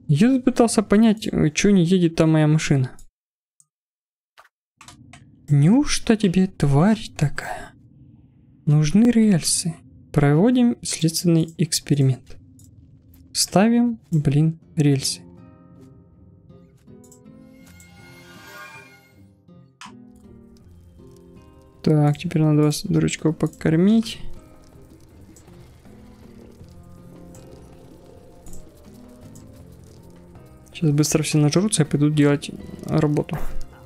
Я тут пытался понять, что не едет там моя машина. Неужто тебе, тварь такая? Нужны рельсы. Проводим следственный эксперимент. Ставим, блин, рельсы. Так, теперь надо вас, дурачков, покормить. Сейчас быстро все нажрутся и пойдут делать работу.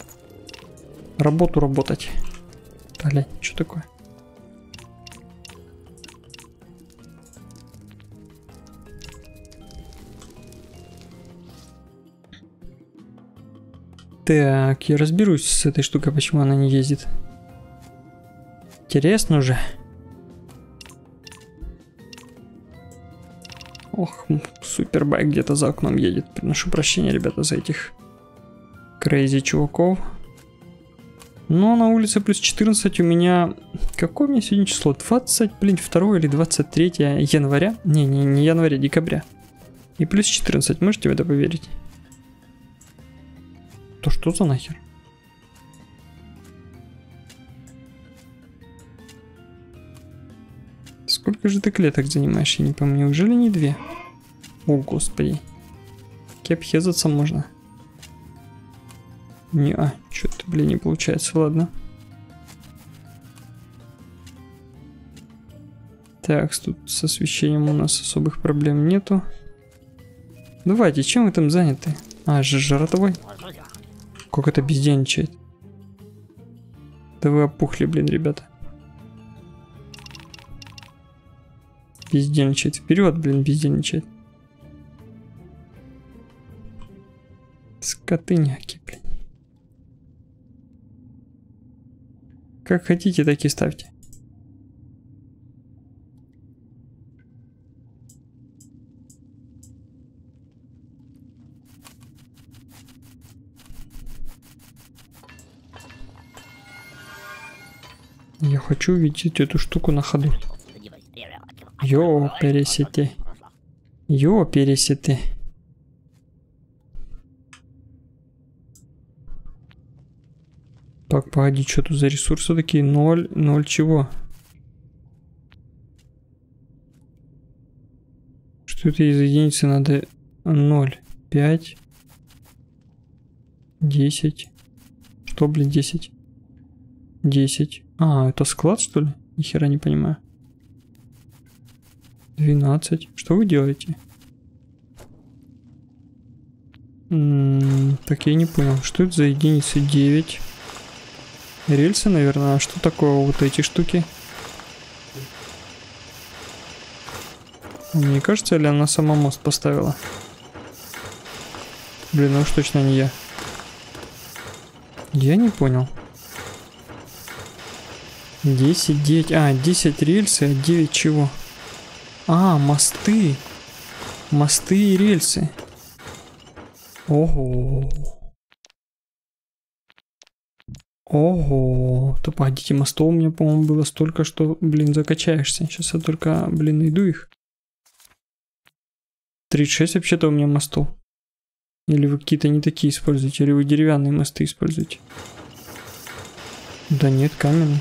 Работать. Блин, что такое? Так, я разберусь с этой штукой, почему она не ездит. Интересно же. Ох, супербайк где-то за окном едет. Приношу прощения, ребята, за этих крейзи чуваков. Но на улице плюс 14 у меня... Какое у меня сегодня число? 20, блин, 2 или 23 января? Не января, декабря. И плюс 14, можете в это поверить? То что за нахер? Сколько же ты клеток занимаешь, я не помню. Неужели не 2? О, господи. Кепхезаться можно. Что-то, блин, не получается, ладно. Так, тут с освещением у нас особых проблем нету. Давайте, чем вы там заняты? Жратовой? Как это бездельничает? Да вы опухли, блин, ребята. Бездельничает. Вперед, блин, бездельничает. Скотыняки, блин. Как хотите, так и ставьте. Я хочу увидеть эту штуку на ходу. Йо, пересети. Йо, пересети. Так, погоди, что тут за ресурсы такие? 0 чего? Что это из единицы надо? 0, 5, 10. Что, блин, 10? 10. Это склад, что ли? Ни хера не понимаю. 12. Что вы делаете? Так, я не понял. Что это за единицы? 9. Рельсы, наверное. А что такое вот эти штуки? Мне кажется, или она сама мост поставила? Блин, ну уж точно не я. Я не понял. 10, 9. 10 рельсы, а 9 чего? Мосты. Мосты и рельсы. Ого. Ого. То погодите, мостов у меня, по-моему, было столько, что, блин, закачаешься. Сейчас я только, блин, найду их. 36 вообще-то у меня мостов. Или вы какие-то не такие используете, или вы деревянные мосты используете. Да нет, каменный.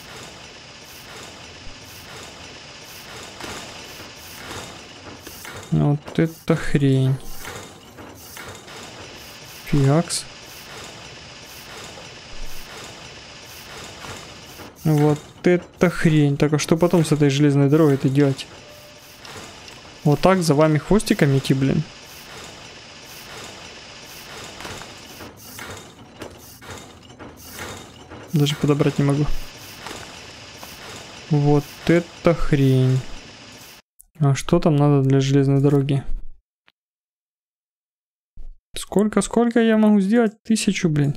Вот это хрень. Фиакс. Вот это хрень. Так, а что потом с этой железной дорогой-то делать? Вот так за вами хвостиком идти, блин. Даже подобрать не могу. Вот это хрень. А что там надо для железной дороги? Сколько я могу сделать? 1000, блин.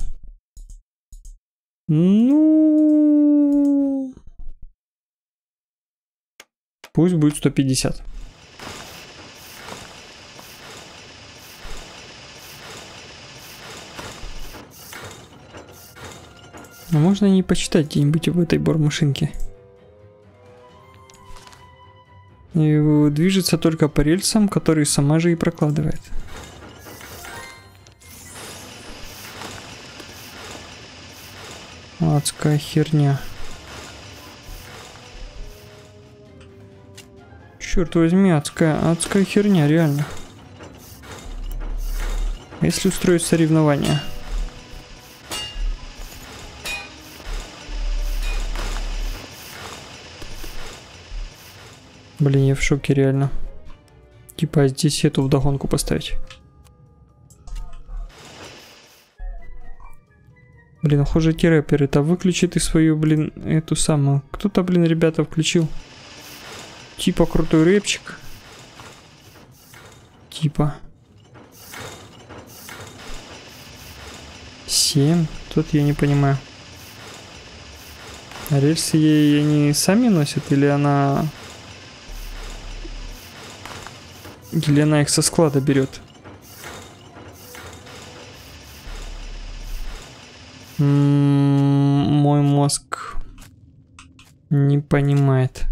Ну... Пусть будет 150. А можно не почитать где-нибудь об этой бормашинке? И движется только по рельсам, которые сама же и прокладывает. Адская херня. Черт возьми, адская херня, реально. А если устроить соревнования? Блин, я в шоке, реально. Типа здесь эту вдогонку поставить. Блин, хуже рэпер, это выключи ты свою, блин, эту самую. Кто-то, блин, ребята, включил. Типа крутой рэпчик. Типа. 7. Тут я не понимаю. А рельсы ей они сами носят или она... Или она их со склада берет? Мой мозг не понимает.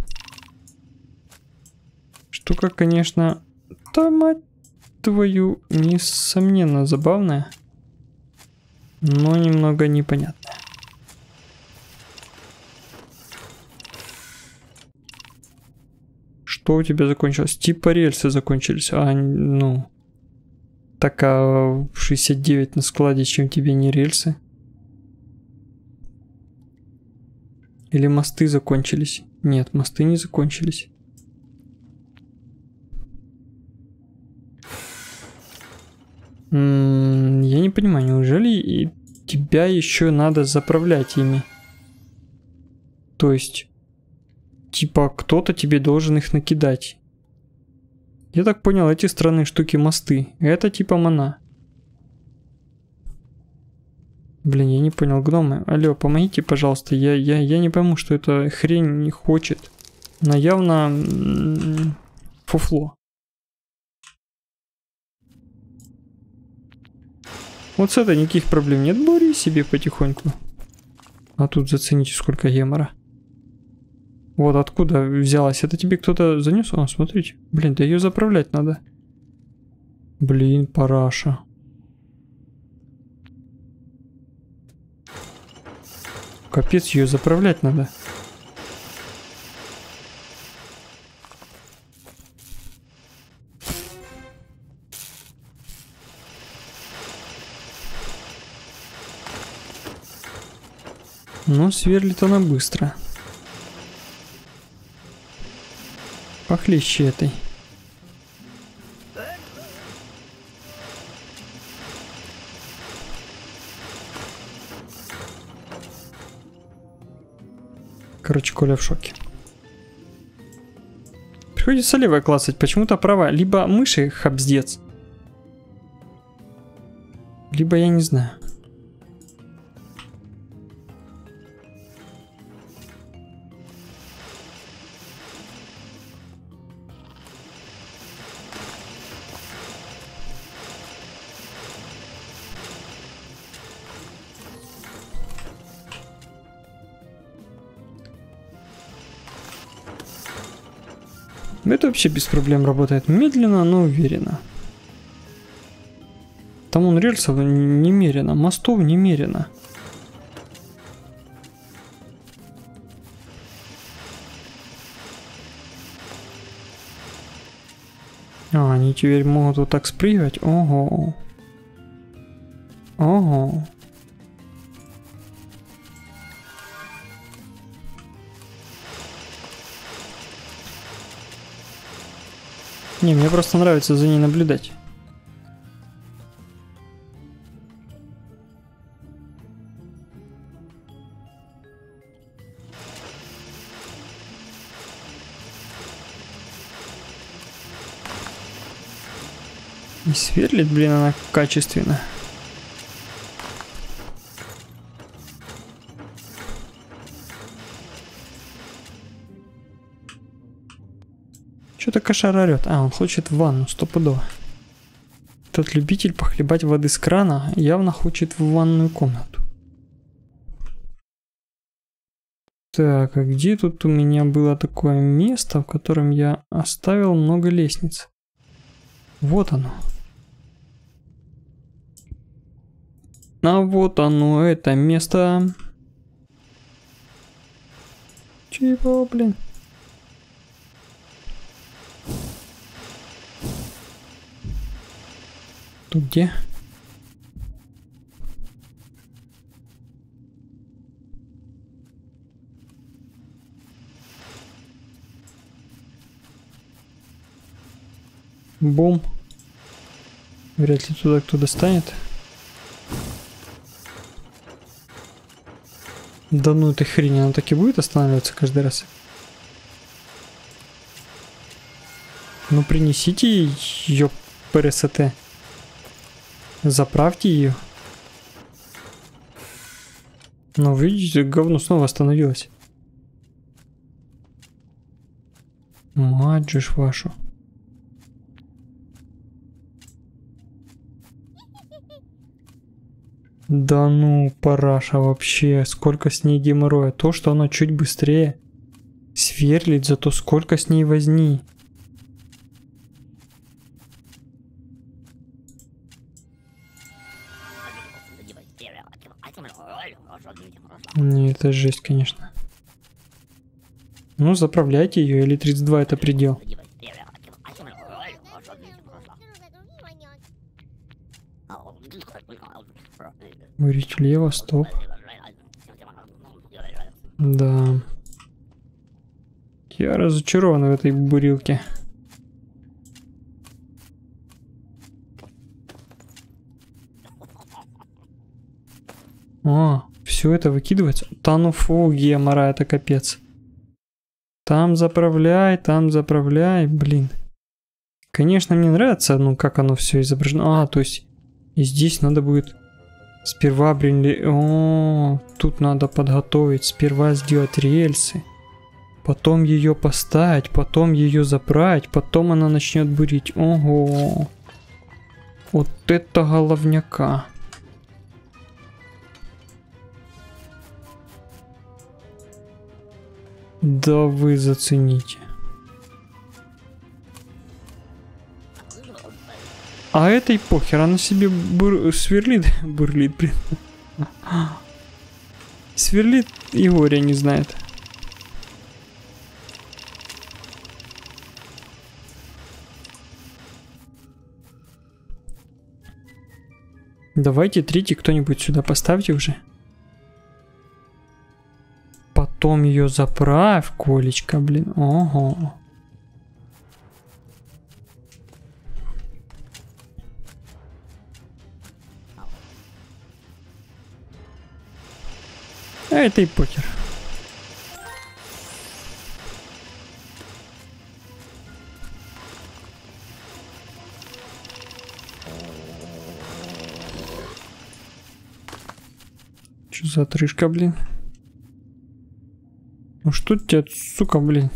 Штука, конечно, да мать твою, несомненно забавная, но немного непонятная. Что у тебя закончилось? Типа рельсы закончились. А, ну... Так, а 69 на складе, чем тебе не рельсы? Или мосты закончились? Нет, мосты не закончились. Я не понимаю, неужели и тебя еще надо заправлять ими? То есть... Типа, кто-то тебе должен их накидать. Я так понял, эти странные штуки мосты. Это типа мана. Блин, я не понял, гномы. Алло, помогите, пожалуйста. Я не пойму, что эта хрень не хочет. Она явно... фуфло. Вот с этой никаких проблем нет. Бори себе потихоньку. А тут зацените, сколько гемора. Вот откуда взялась. Это тебе кто-то занес? О, смотрите. Блин, да ее заправлять надо. Блин, параша. Капец, ее заправлять надо. Но сверлит она быстро. Похлеще этой. Короче, Коля в шоке. Приходится левой классать, почему-то право. Либо мыши хабздец. Либо я не знаю. Это вообще без проблем работает. Медленно, но уверенно. Там он рельсов немерено, мостов немерено. А, они теперь могут вот так спрыгивать? Ого. Ого. Не, мне просто нравится за ней наблюдать. И сверлит, блин, она качественно. Что-то кошар орёт. А, он хочет в ванну, стопудово. Тот любитель похлебать воды с крана явно хочет в ванную комнату. Так, а где тут у меня было такое место, в котором я оставил много лестниц? Вот оно. А вот оно, это место. Чего, блин? Тут где? Бум. Вряд ли туда кто достанет. Да ну этой хрень, она так и будет останавливаться каждый раз. Ну принесите ее ПРСТ. Заправьте ее. Ну видите, говно снова остановилось. Мать же ж вашу. Да ну, параша вообще, сколько с ней геморроя. То, что она чуть быстрее сверлит, зато сколько с ней возни. Не, это жесть, конечно. Ну, заправляйте ее, или 32 это предел. Говорить влево, стоп. Да. Я разочарован в этой бурилке. О, все это выкидывается. Да ну фу, гемора, это капец. Там заправляй, блин. Конечно, мне нравится, ну как оно все изображено. А, то есть и здесь надо будет сперва, блин, о, тут надо подготовить, сперва сделать рельсы, потом ее поставить, потом ее заправить, потом она начнет бурить. Ого, вот это головняка. Да вы зацените. А этой похер, она себе сверлит, бурлит, блин. Сверлит и горя не знает. Давайте третий кто-нибудь сюда поставьте уже. Потом ее заправь, Колечка, блин. Ого. А это и покер. Что за отрыжка, блин? Ну что тебе, сука, блин?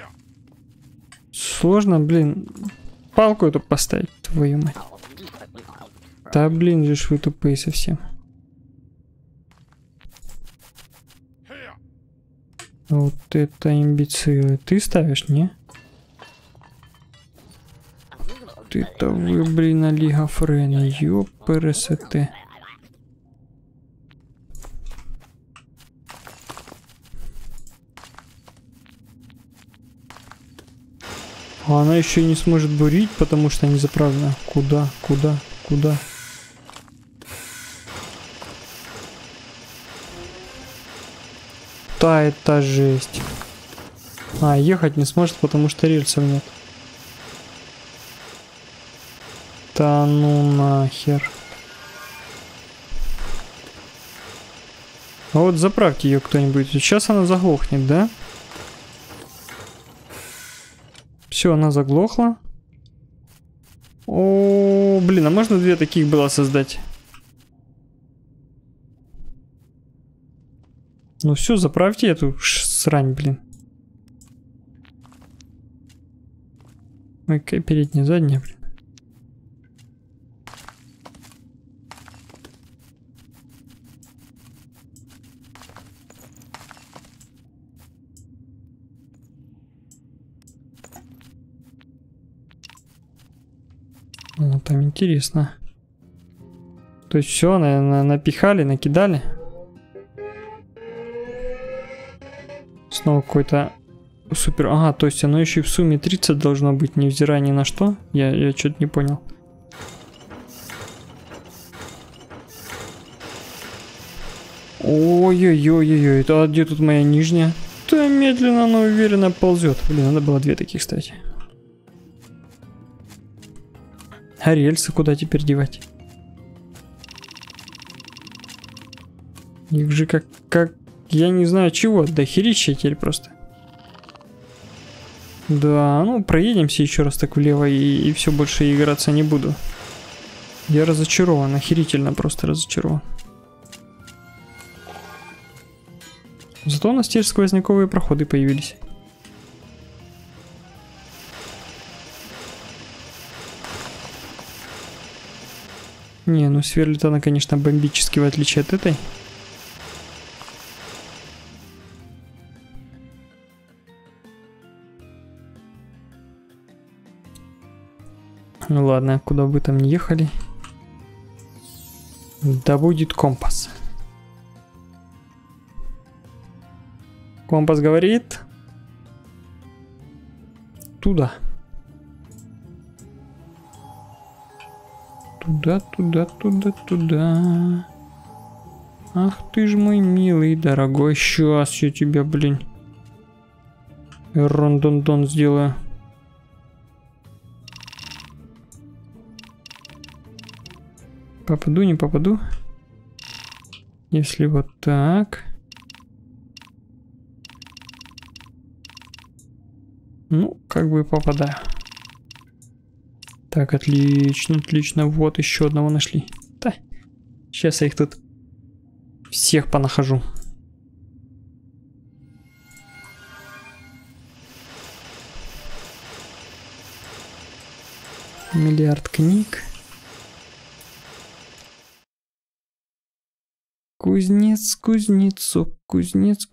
Сложно, блин, палку эту поставить, твою мать. Да, блин, же ж вы тупые совсем. Вот это имбецилы. Ты ставишь, не? Ты-то вы, блин, Лига Френа, ёпрст. А она еще и не сможет бурить, потому что не заправлена. Куда? Да, это жесть. А, ехать не сможет, потому что рельсов нет. Да ну нахер. А вот заправьте ее кто-нибудь. Сейчас она заглохнет, да? Все, она заглохла. О, блин, а можно две таких было создать? Ну все, заправьте эту срань, блин. Ой, какая передняя, задняя, блин. Ну, там интересно. То есть все, напихали, накидали. Снова какой-то супер... Ага, то есть оно еще и в сумме 30 должно быть, невзирая ни на что. Я что-то не понял. Ой-ой-ой-ой-ой, это где тут моя нижняя? Да медленно, но уверенно ползет. Блин, надо было 2 таких, кстати. А рельсы куда теперь девать? Их же как я не знаю чего, да херища теперь просто. Да, ну проедемся еще раз так влево и все, больше играться не буду. Я разочарован, охерительно просто разочарован. Зато у нас теперь сквозняковые проходы появились. Не, ну сверлит она, конечно, бомбически, в отличие от этой. Ну ладно, куда бы там ни ехали. Да будет компас. Компас говорит... Туда. Туда. Ах ты ж мой милый, дорогой. Сейчас я тебя, блин, рондондон сделаю. Попаду, не попаду? Если вот так. Ну, как бы попадаю. Так, отлично, отлично. Вот еще одного нашли. Да. Сейчас я их тут всех понахожу. Миллиард книг. Кузнец, кузнецок, кузнец.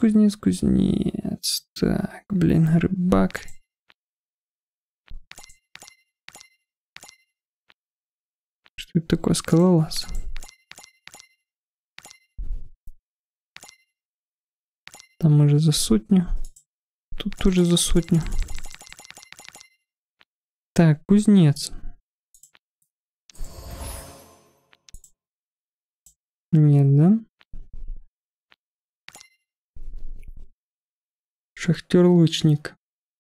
Так, блин, рыбак. Что это такое, скалолаз? Там уже за 100. Тут тоже за 100. Так, кузнец. Нет, да? Шахтер-лучник.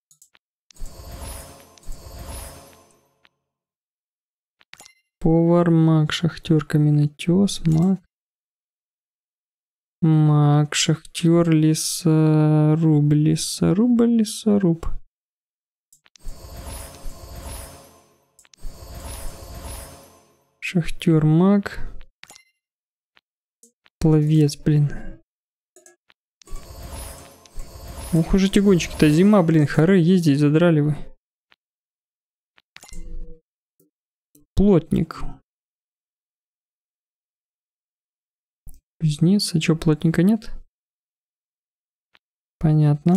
Повар, маг, шахтер, каменотес, маг. Маг, шахтер, лесоруб, лесоруб. Шахтер, маг. Пловец, блин. Ух уж эти гонщики-то, зима, блин, хоры, ездить задрали вы. Плотник. Кузнец, а чё, плотника нет? Понятно.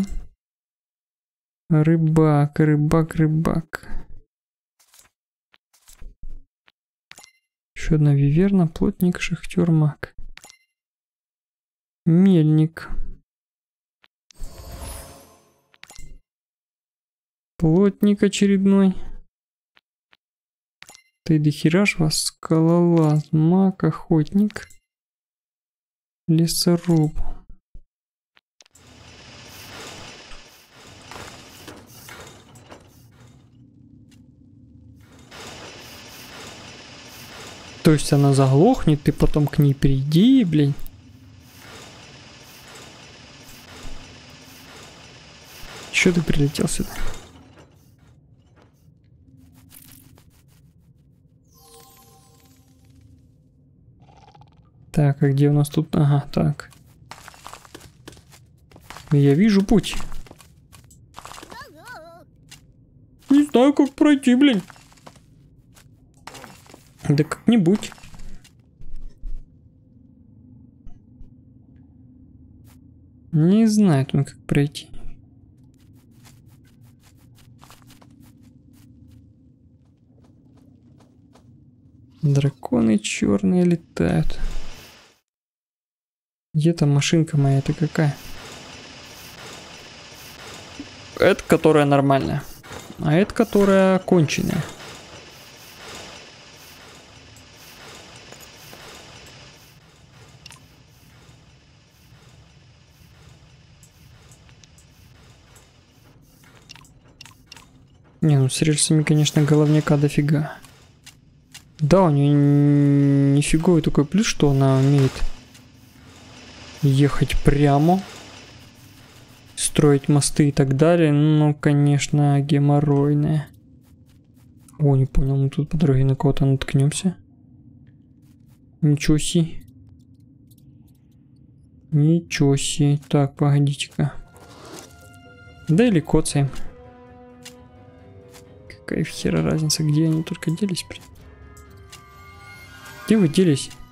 Рыбак. Еще одна виверна, плотник, шахтер, маг. Мельник. Плотник очередной. Ты дохераж вас, скалолаз, маг, охотник, лесоруб. То есть она заглохнет, ты потом к ней приди, блин. Чё ты прилетел сюда? Так, а где у нас тут? Ага, так. Я вижу путь. Не знаю, как пройти, блин. Да как-нибудь. Не знаю, там как пройти. Драконы черные летают. Где там машинка моя? Это какая? это которая нормальная, а это которая конченая. Не, ну с рельсами, конечно, головняка дофига. Да, у нее нифиговый такой плюс, что она умеет ехать прямо, строить мосты и так далее. Ну, конечно, геморройная. О, не понял, мы тут по дороге на кого-то наткнемся. Ничего себе. Ничего себе. Так, погодите-ка. Да или коцаем. Какая в хера разница, где они только делись, блин. Где вы делись?